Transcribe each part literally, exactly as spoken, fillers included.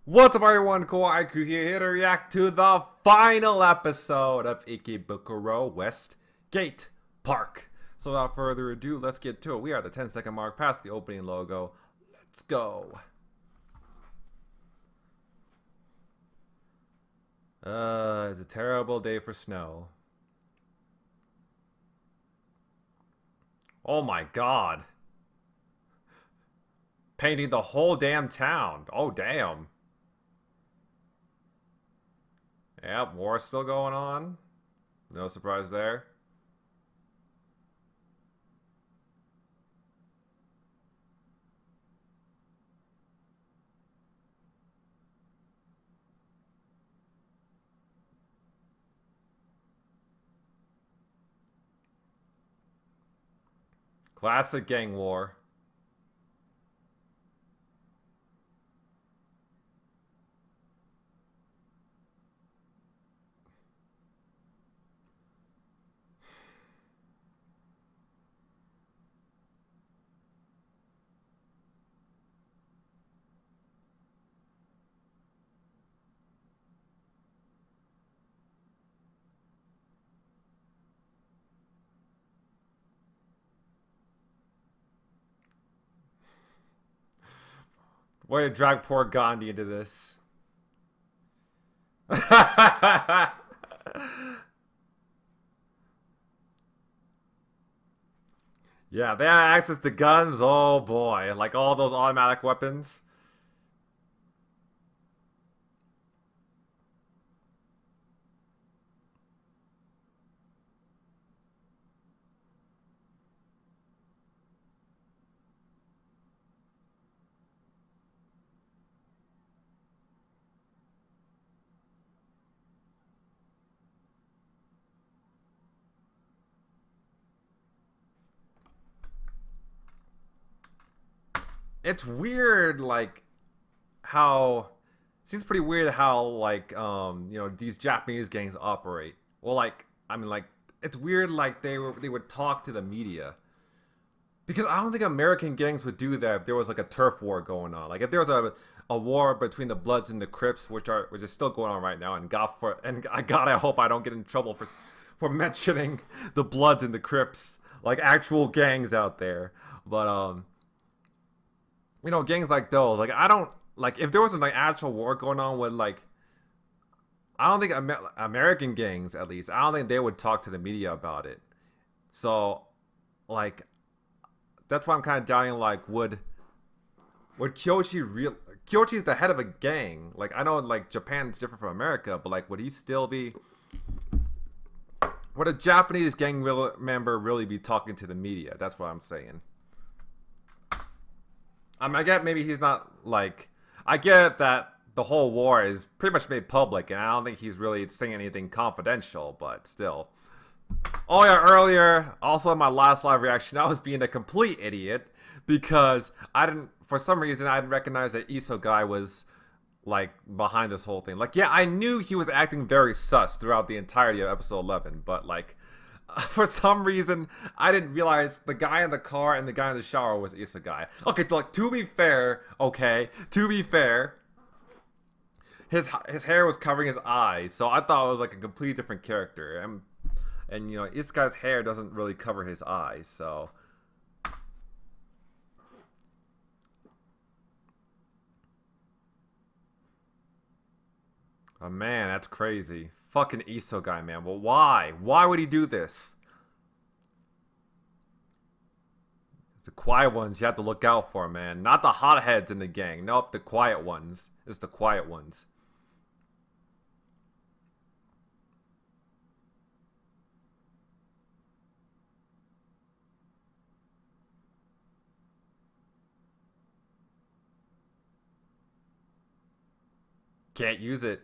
What's up everyone, Kawaii here to react to the final episode of Ikebukuro West Gate Park. So without further ado, let's get to it. We are at the ten second mark past the opening logo. Let's go. Uh, it's a terrible day for snow. Oh my god. Painting the whole damn town. Oh damn. Yep, war's still going on. No surprise there. Classic gang war. Way to drag poor Gandhi into this. Yeah, they have access to guns. Oh boy, like all those automatic weapons. It's weird, like how it seems pretty weird how like um you know these Japanese gangs operate. Well, like I mean, like it's weird, like they were they would talk to the media because I don't think American gangs would do that if there was like a turf war going on. Like if there was a a war between the Bloods and the Crips, which are which is still going on right now, and God for and I God, I hope I don't get in trouble for for mentioning the Bloods and the Crips, like actual gangs out there, but um. You know, gangs like those, like I don't like if there was an like actual war going on with like I don't think Amer American gangs, at least I don't think they would talk to the media about it. So like that's why I'm kind of doubting, like would would Kyoshi real Kyochi's the head of a gang, like I know like Japan's different from America, but like would he still be, would a Japanese gang member really be talking to the media? That's what I'm saying. I mean, I get maybe he's not, like, I get that the whole war is pretty much made public, and I don't think he's really saying anything confidential, but still. Oh yeah, earlier, also in my last live reaction, I was being a complete idiot, because I didn't, for some reason, I didn't recognize that Iso guy was, like, behind this whole thing. Like, yeah, I knew he was acting very sus throughout the entirety of episode eleven, but, like, for some reason, I didn't realize the guy in the car and the guy in the shower was Issa guy. Okay, like to be fair, okay, to be fair, his his hair was covering his eyes, so I thought it was like a completely different character. And and you know, this guy's hair doesn't really cover his eyes, so. Oh man, that's crazy. Fucking Iso guy, man. Well, why? Why would he do this? It's the quiet ones you have to look out for, man. Not the hotheads in the gang. Nope, the quiet ones. It's the quiet ones. Can't use it.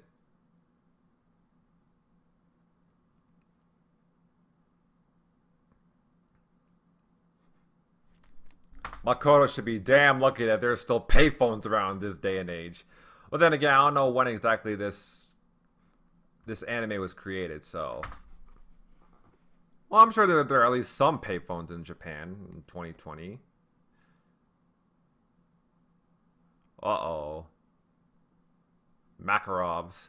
Makoto should be damn lucky that there's still payphones around this day and age. But then again, I don't know when exactly this this anime was created, so. Well, I'm sure there, there are at least some payphones in Japan in twenty twenty. Uh-oh. Makarovs.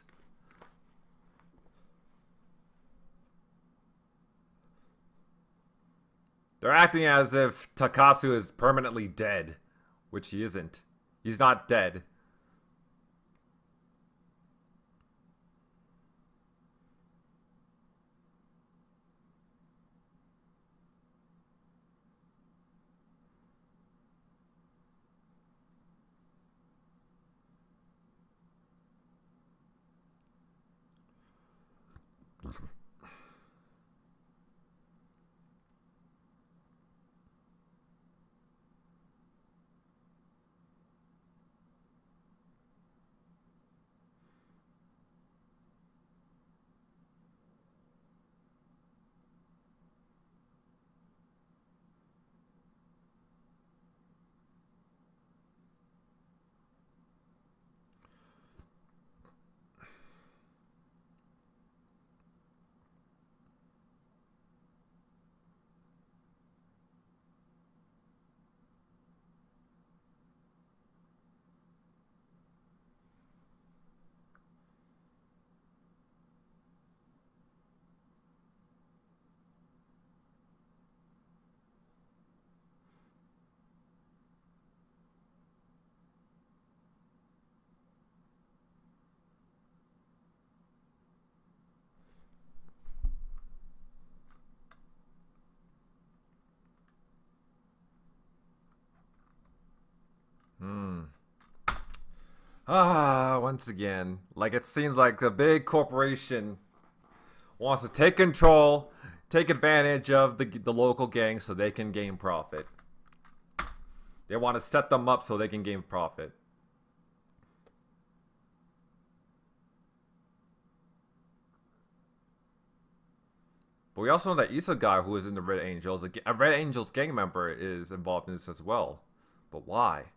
They're acting as if Takasu is permanently dead, which he isn't. He's not dead. Hmm. Ah, once again, like it seems like a big corporation wants to take control, take advantage of the the local gangs so they can gain profit. They want to set them up so they can gain profit. But we also know that Issa guy who is in the Red Angels, a Red Angels gang member, is involved in this as well. But why?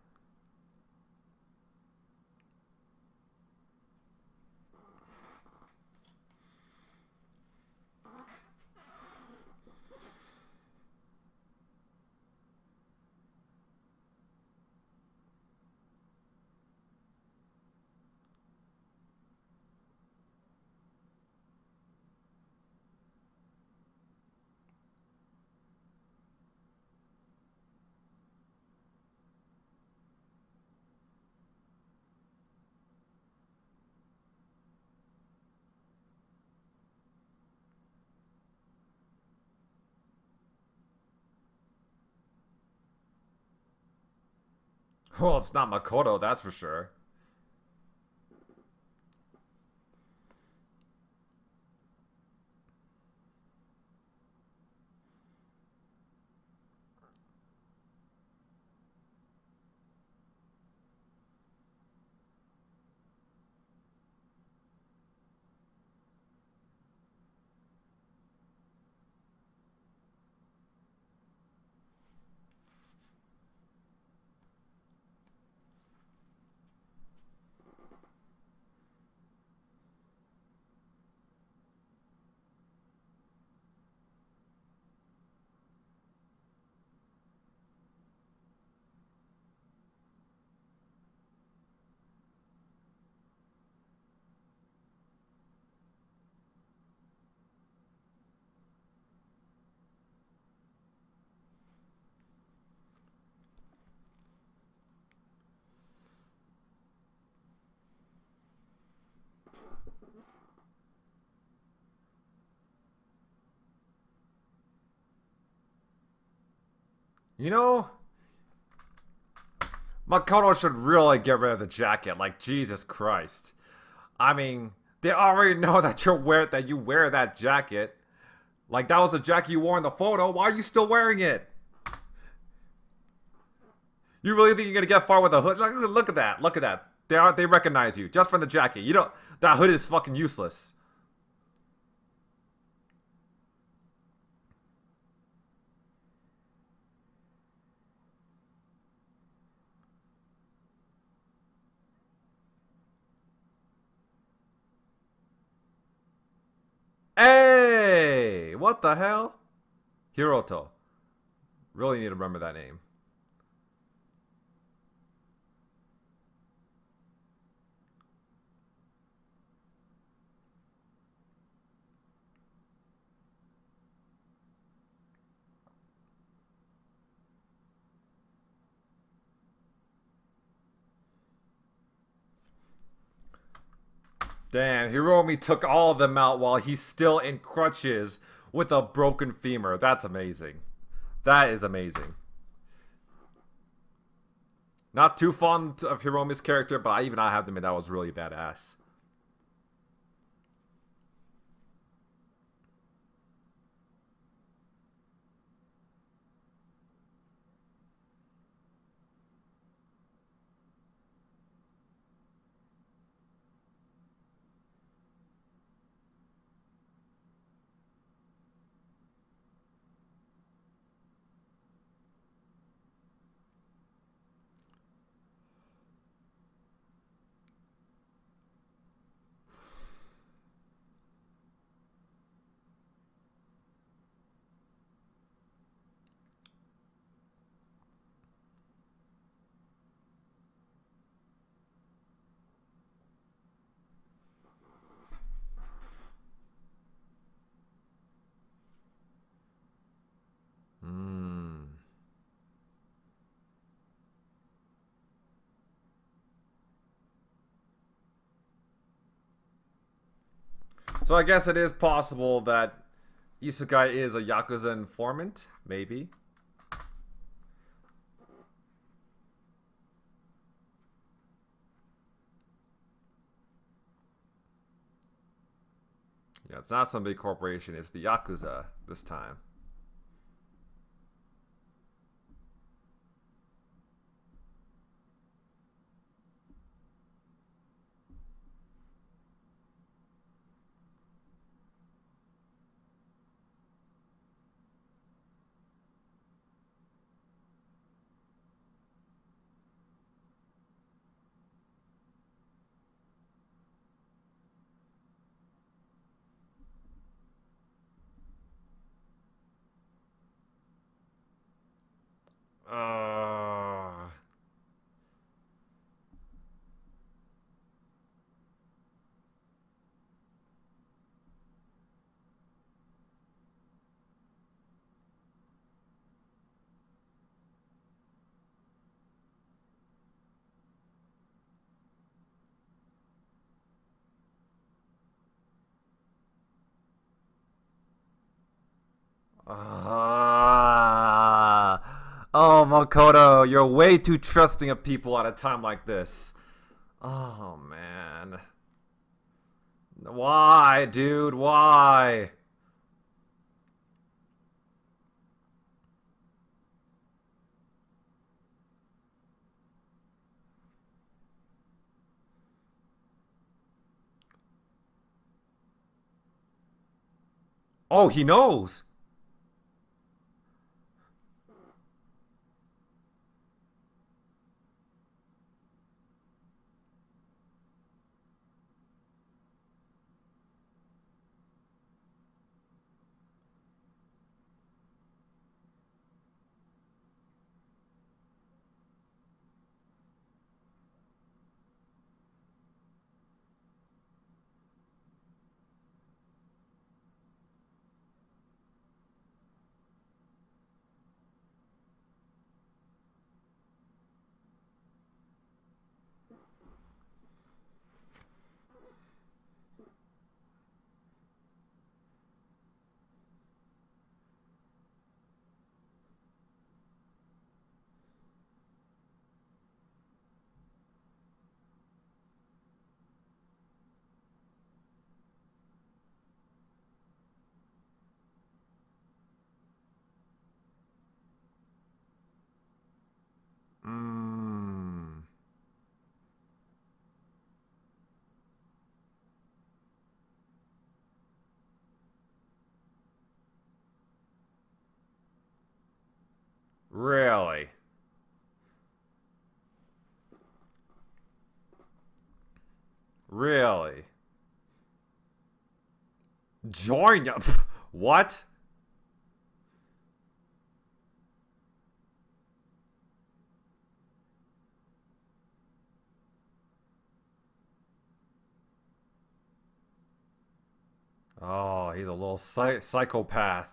Well, it's not Makoto, that's for sure. You know, Makoto should really get rid of the jacket. Like, Jesus Christ. I mean, they already know that you wear that you wear that jacket. Like, that was the jacket you wore in the photo. Why are you still wearing it? You really think you're gonna get far with a hood? Like, look at that. Look at that. They are they recognize you just from the jacket. You don't. That hood is fucking useless. Hey! What the hell? Hiroto. Really need to remember that name. Damn, Hiromi took all of them out while he's still in crutches with a broken femur. That's amazing. That is amazing. Not too fond of Hiromi's character, but I even I have to admit that was really badass. Hmm. So I guess it is possible that Isekai is a Yakuza informant, maybe. Yeah, it's not some big corporation, it's the Yakuza this time. Uh... Ah, oh, Makoto, you're way too trusting of people at a time like this. Oh, man. Why, dude? Why? Oh, he knows. Mmm. Really? Really? Join ya? What? Oh, he's a little psy psychopath.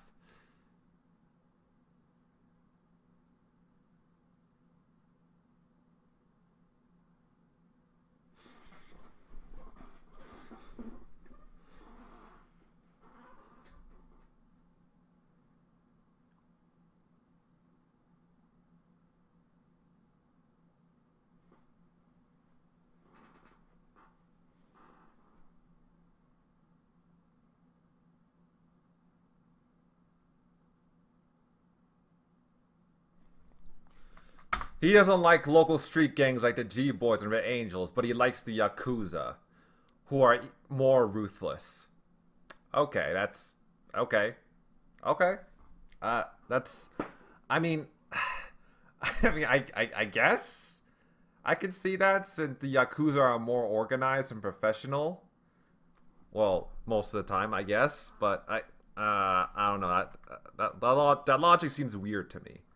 He doesn't like local street gangs like the G-Boys and Red Angels, but he likes the Yakuza, who are more ruthless. Okay, that's... Okay. Okay. Uh, that's... I mean... I mean, I, I, I guess? I can see that since the Yakuza are more organized and professional. Well, most of the time, I guess. But I... Uh, I don't know. That, that, that, that logic seems weird to me.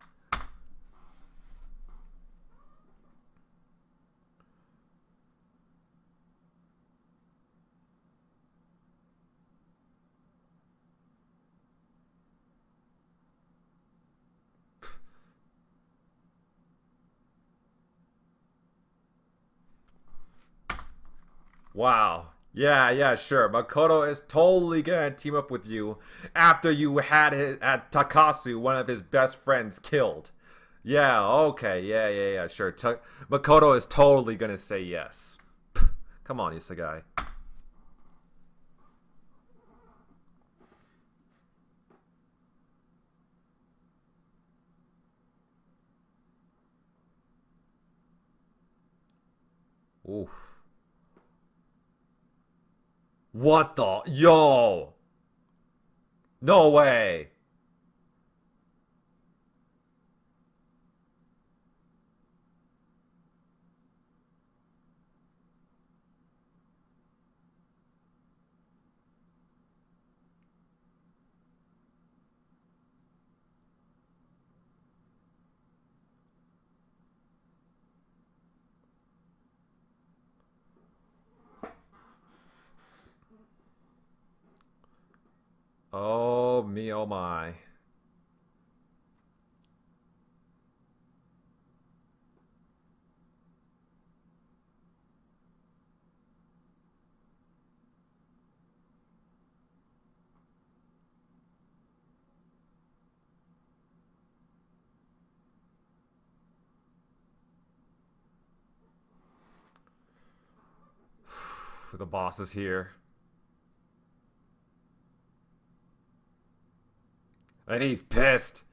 Wow. Yeah, yeah, sure. Makoto is totally gonna team up with you after you had his, at Takasu, one of his best friends, killed. Yeah, okay, yeah, yeah, yeah, sure. Ta Makoto is totally gonna say yes. Come on, Isegai. Oof. What the? Yo! No way! Oh me, oh my. The boss is here. And he's pissed.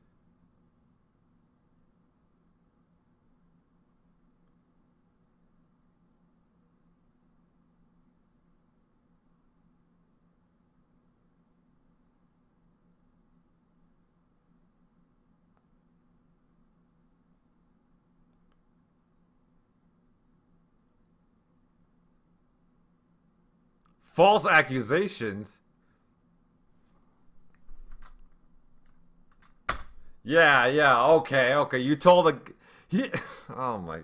False accusations? Yeah, yeah, okay, okay. You told the... He, oh my...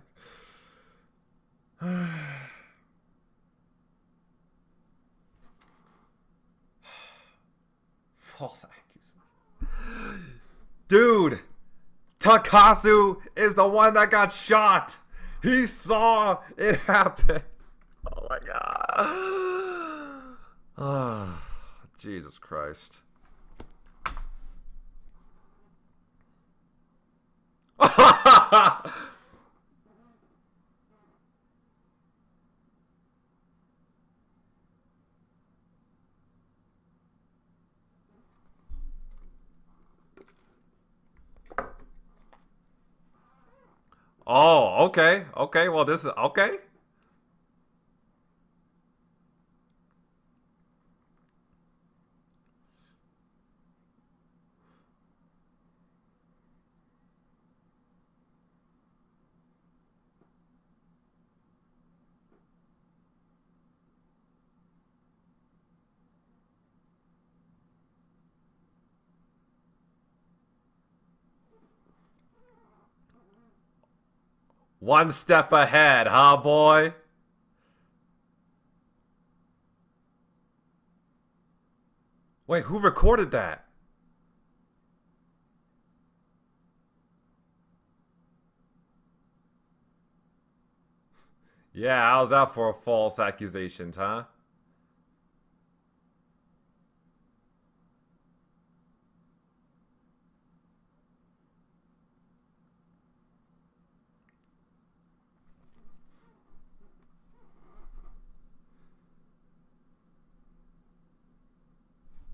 False accusation. Dude! Takasu is the one that got shot! He saw it happen! Oh my god. Oh, Jesus Christ. Oh, okay. Okay, well this is okay. One step ahead, huh, boy? Wait, who recorded that? Yeah, how's that for false accusations, huh?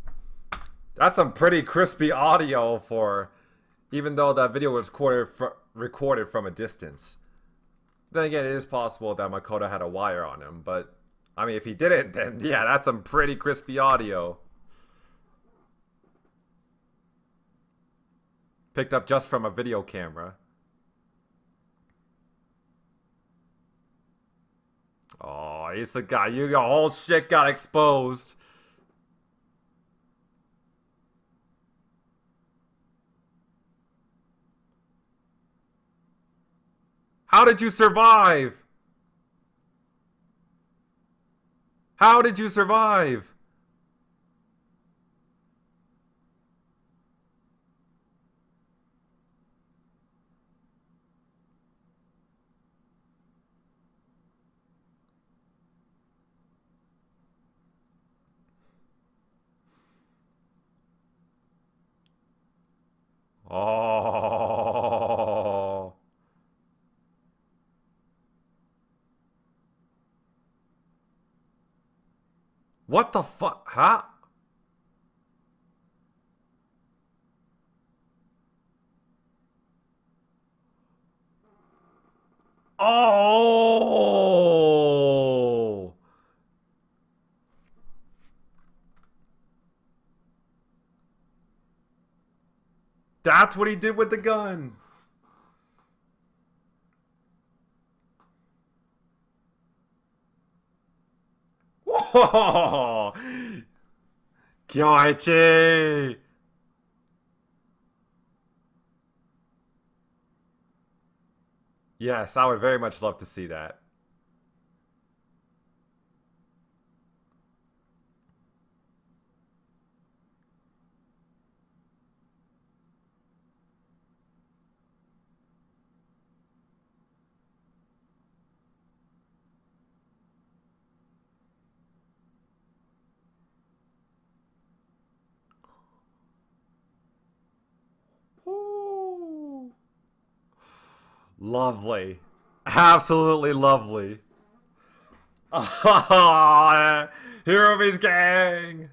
That's some pretty crispy audio for, even though that video was recorded for, recorded from a distance. Then again, it is possible that Makoto had a wire on him, but I mean, if he didn't, then yeah, that's some pretty crispy audio. Picked up just from a video camera. Oh, he's a guy. You your whole shit got exposed. How did you survive? How did you survive? Oh. What the fuck? Huh? Oh. That's what he did with the gun. Whoa! Kyoichi! Yes, I would very much love to see that. Ooh. Lovely. Absolutely lovely. Oh, Hiromi's gang!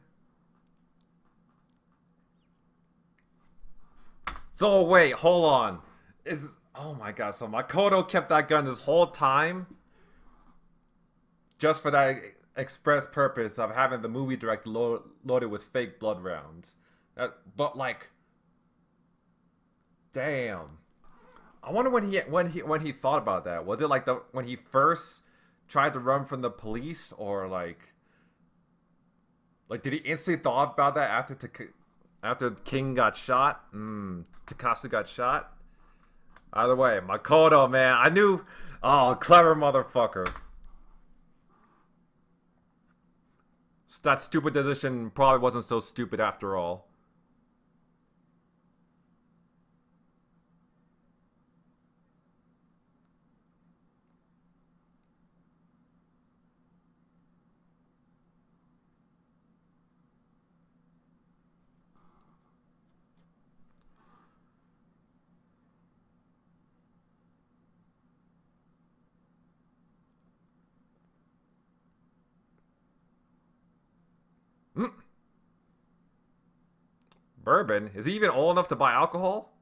So wait, hold on. Is oh my god, so Makoto kept that gun this whole time? Just for that express purpose of having the movie director lo loaded with fake blood rounds. That, but like, damn. I wonder when he when he when he thought about that. Was it like the when he first tried to run from the police, or like, like did he instantly thought about that after to after King got shot? Hmm. Takasu got shot. Either way, Makoto, man, I knew. Oh, clever motherfucker. That stupid decision probably wasn't so stupid after all. Mm. Bourbon? Is he even old enough to buy alcohol?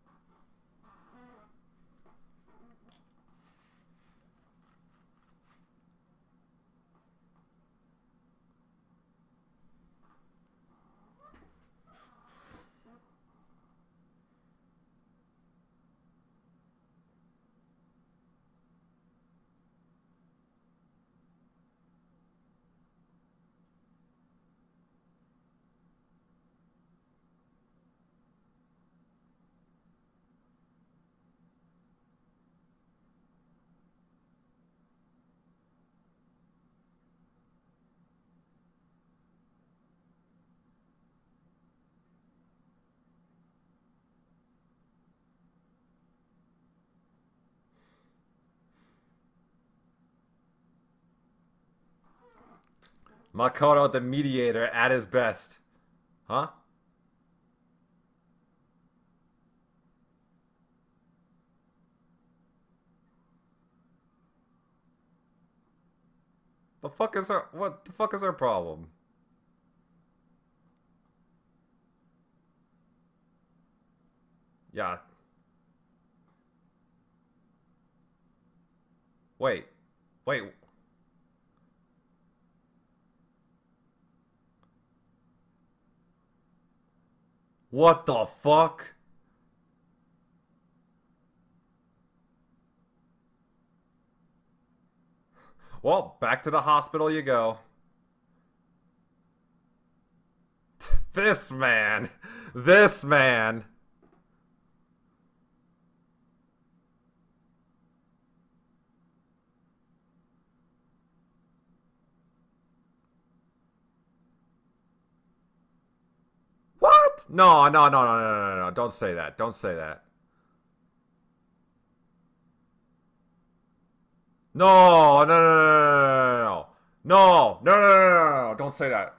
Makoto, the mediator, at his best. Huh? The fuck is our what the fuck is our problem? Yeah. Wait. Wait. What the fuck? Well, back to the hospital you go. This man. This man. What? No, no, no, no, no, no, no. Don't say that. Don't say that. No, no, no, no, no, no, no, no, no, no, no, no, don't say that.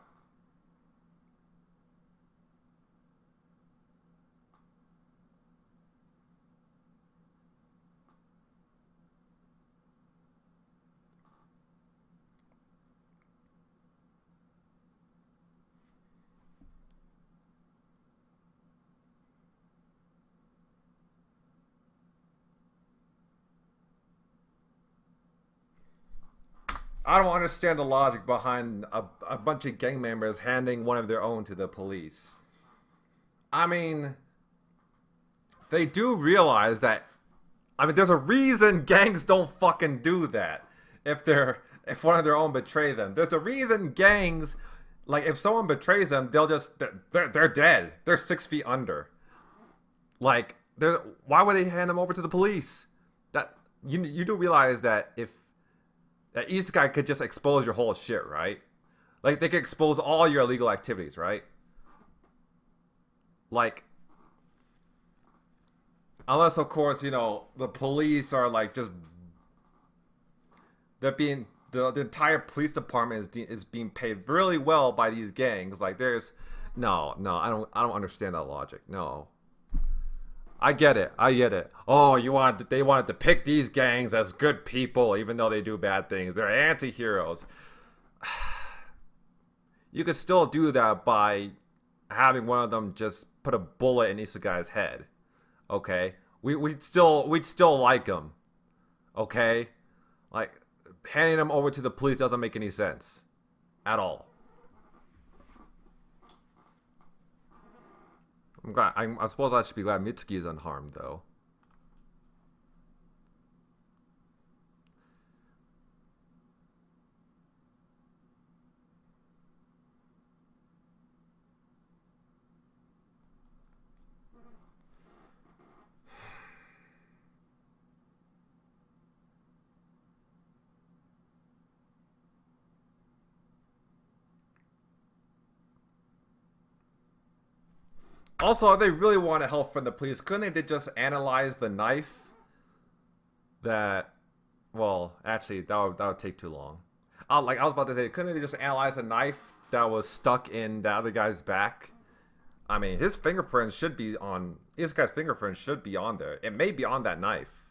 I don't understand the logic behind a, a bunch of gang members handing one of their own to the police. I mean, they do realize that. I mean, there's a reason gangs don't fucking do that. If they're if one of their own betray them, there's a reason gangs, like if someone betrays them, they'll just they're they're dead. They're six feet under. Like, they're why would they hand them over to the police? That you you do realize that if that Isekai could just expose your whole shit, right? Like, they could expose all your illegal activities, right? Like, unless, of course, you know, the police are, like, just... They're being... The, the entire police department is, is being paid really well by these gangs. Like, there's... No, no, I don't I don't understand that logic. No. I get it. I get it. Oh, you want they wanted to pick these gangs as good people, even though they do bad things. They're anti-heroes. You could still do that by having one of them just put a bullet in Isekai's head. Okay, we we'd still we'd still like him. Okay, like handing him over to the police doesn't make any sense at all. I'm glad. I'm, I suppose I should be glad Mitsuki is unharmed, though. Also, if they really wanted help from the police, couldn't they just analyze the knife? That, well, actually, that would, that would take too long. Uh, like I was about to say, couldn't they just analyze the knife that was stuck in the other guy's back? I mean, his fingerprint should be on. This guy's fingerprint should be on there. It may be on that knife.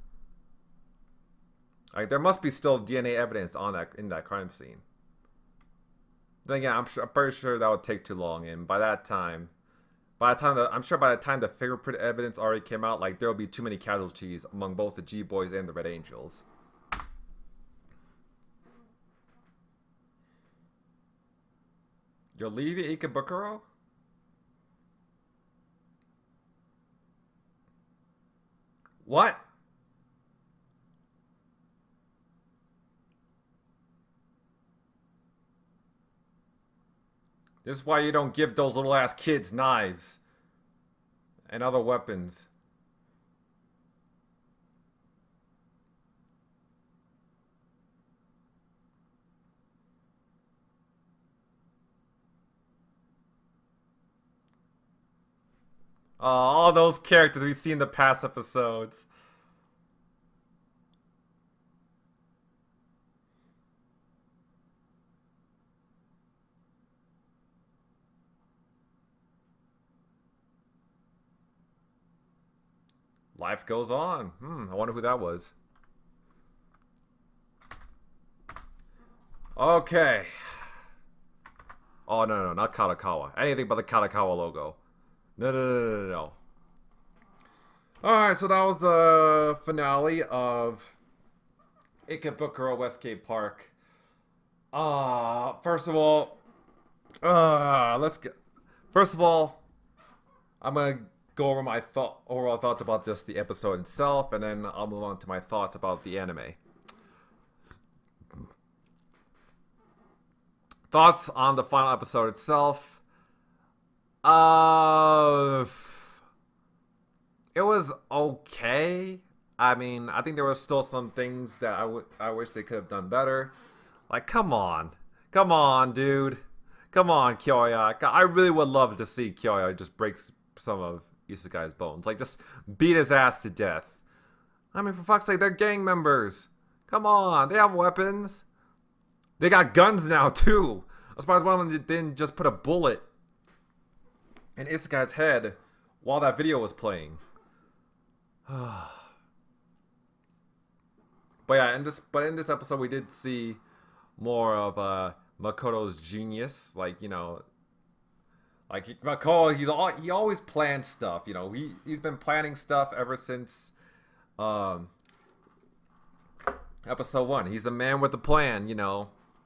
Like, there must be still D N A evidence on that in that crime scene. Then yeah, I'm, sure, I'm pretty sure that would take too long, and by that time. By the time the, I'm sure by the time the fingerprint evidence already came out, like there will be too many casualties among both the G Boys and the Red Angels. You're leaving Ikebukuro? What? This is why you don't give those little ass kids knives and other weapons. Uh, all those characters we see in the past episodes. Life goes on. Hmm, I wonder who that was. Okay. Oh, no, no, not Katakawa. Anything but the Katakawa logo. No, no, no, no, no, no. Alright, so that was the finale of Ikebukuro Westgate Park. Uh, first of all, uh, let's get. First of all, I'm gonna go over my thought overall thoughts about just the episode itself, and then I'll move on to my thoughts about the anime. Thoughts on the final episode itself. Uh, it was okay. I mean, I think there were still some things that I would I wish they could have done better. Like, come on, come on, dude, come on, Kyoya. I really would love to see Kyoya just break some of Isekai's bones. Like, just beat his ass to death. I mean, for fuck's sake, they're gang members. Come on, they have weapons. They got guns now too. I'm surprised one of them didn't just put a bullet in Isekai's head while that video was playing. But yeah, in this but in this episode we did see more of uh, Makoto's genius. Like, you know, like he, Makoto, he's all he always plans stuff. You know, he he's been planning stuff ever since um, episode one. He's the man with the plan. You know,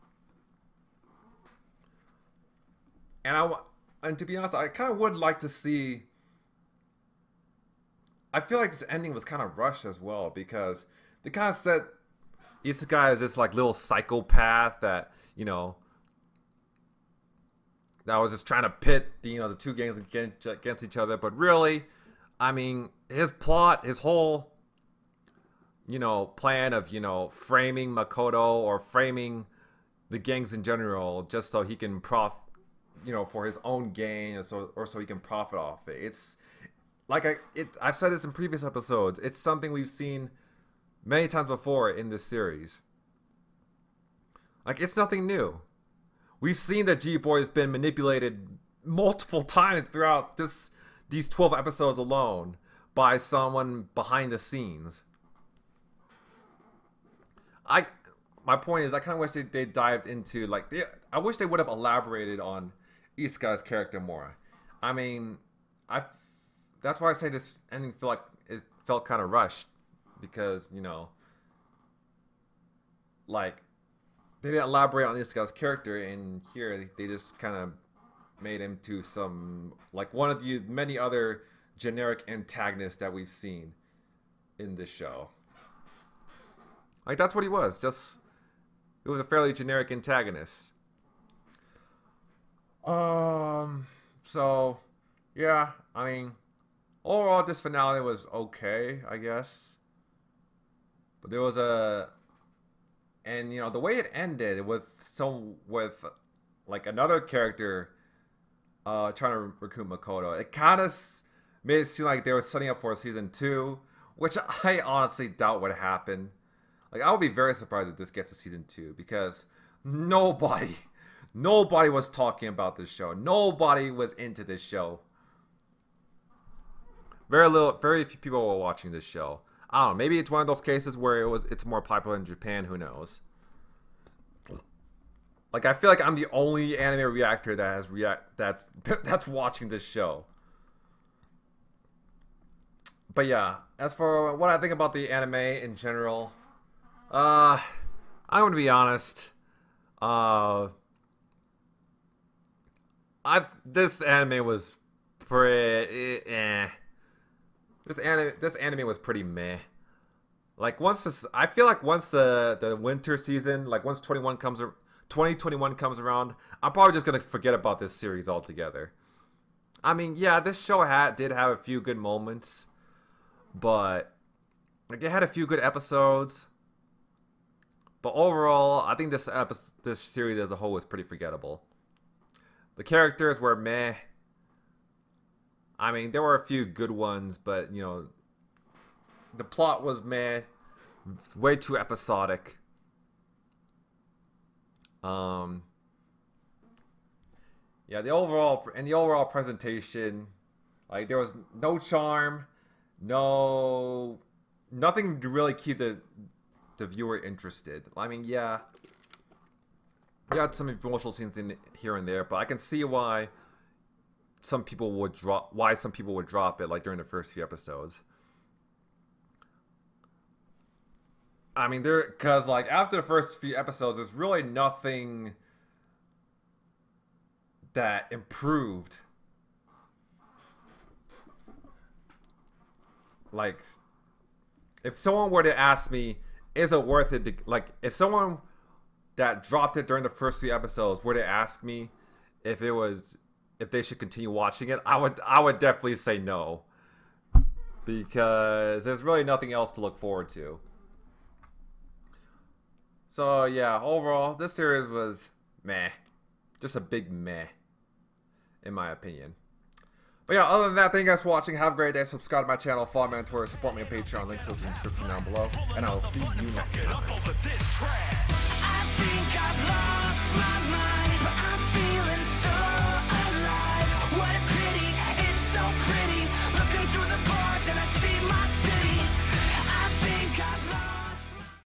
and I and to be honest, I kind of would like to see. I feel like this ending was kind of rushed as well, because they kind of set Isekai as this like little psychopath that, you know, that was just trying to pit the, you know, the two gangs against, against each other. But really, I mean, his plot, his whole, you know, plan of, you know, framing Makoto or framing the gangs in general just so he can prof, you know, for his own gain, or so or so he can profit off it. It's like I, it, I've said this in previous episodes. It's something we've seen many times before in this series. Like, it's nothing new. We've seen that G-Boy has been manipulated multiple times throughout this these twelve episodes alone by someone behind the scenes. I, my point is, I kind of wish they, they dived into, like, they, I wish they would have elaborated on Isekai's character more. I mean, I. That's why I say this ending feel like it felt kind of rushed, because, you know, like, they didn't elaborate on this guy's character, and here they just kind of made him to some, like, one of the many other generic antagonists that we've seen in this show. Like, that's what he was. Just, it was a fairly generic antagonist. Um, so, yeah, I mean, overall, this finale was okay, I guess. But there was a, and you know, the way it ended with some with like another character uh trying to recruit Makoto, it kind of made it seem like they were setting up for a season two, which I honestly doubt would happen. Like, I would be very surprised if this gets a season two, because nobody, nobody was talking about this show. Nobody was into this show. Very little, very few people were watching this show. I don't know. Maybe it's one of those cases where it was it's more popular in Japan. Who knows? Like, I feel like I'm the only anime reactor that has react that's that's watching this show. But yeah, as for what I think about the anime in general, uh, I'm gonna be honest. Uh, I this anime was pretty eh. This anime, this anime was pretty meh. Like, once this, I feel like once the the winter season, like once twenty-one comes, twenty twenty-one comes around, I'm probably just gonna forget about this series altogether. I mean, yeah, this show had did have a few good moments, but like, it had a few good episodes. But overall, I think this episode, this series as a whole was pretty forgettable. The characters were meh. I mean, there were a few good ones, but, you know, the plot was meh, way too episodic. Um, yeah, the overall, and the overall presentation, like, there was no charm, no, nothing to really keep the, the viewer interested. I mean, yeah, we had some emotional scenes in here and there, but I can see why some people would drop why some people would drop it, like during the first few episodes. I mean, there, because like after the first few episodes, there's really nothing that improved. Like, if someone were to ask me, is it worth it to, like, if someone that dropped it during the first few episodes were to ask me if it was, if they should continue watching it, I would, I would definitely say no. Because there's really nothing else to look forward to. So, yeah, overall, this series was meh. Just a big meh, in my opinion. But yeah, other than that, thank you guys for watching. Have a great day. Subscribe to my channel, follow me on Twitter, support me on Patreon. Links in the description down below. And I will see you next time.